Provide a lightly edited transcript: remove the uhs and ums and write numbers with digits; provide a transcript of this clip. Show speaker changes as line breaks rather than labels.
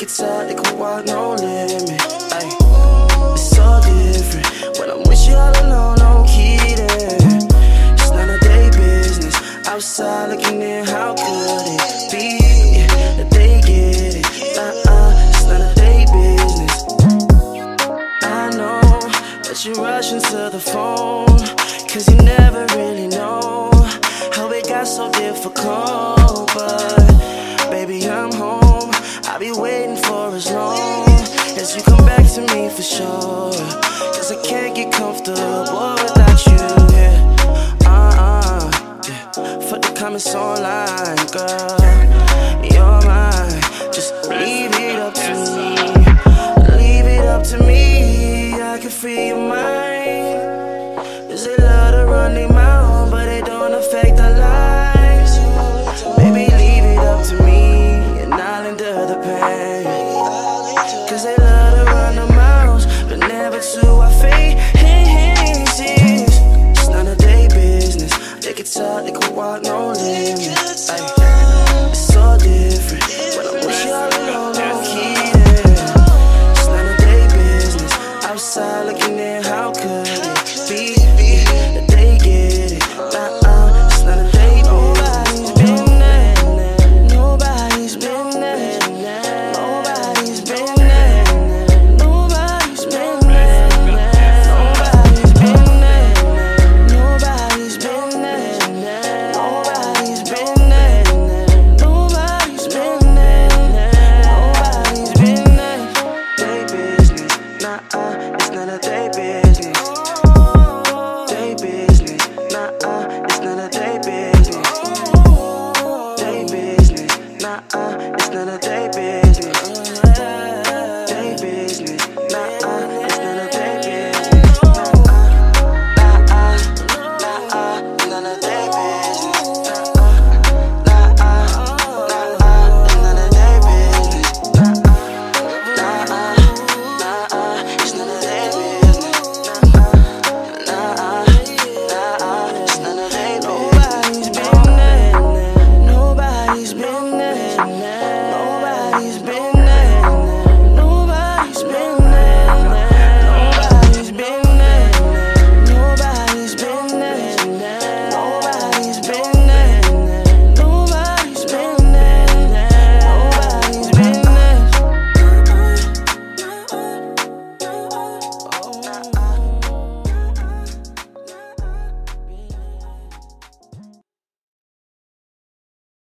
could talk, they could walk, no limit. Ay, it's so different when I'm with you all alone, no kidding. It's none of their business. Outside looking in, how could it be that they get it? It's none of their business. I know that you rushing to the phone, cause you never really know how it got so difficult. But baby, I'm home, I'll be waiting for as long as you come back to me for sure. Cause I can't get comfortable without you, yeah. Fuck the comments online, girl, you're mine. Just leave it up to me. Leave it up to me, I can free your mind. Cause they love to run their mouth, but they don't affect our lives. Baby, leave it up to me, and I'll endure the pain. Cause they love to run their mouths, but never to our faces. It's none of their business. They could talk, they could walk, no limits. Ay, it's so different when I'm with you all alone, no kidding. It's none of their business. Outside looking in, how could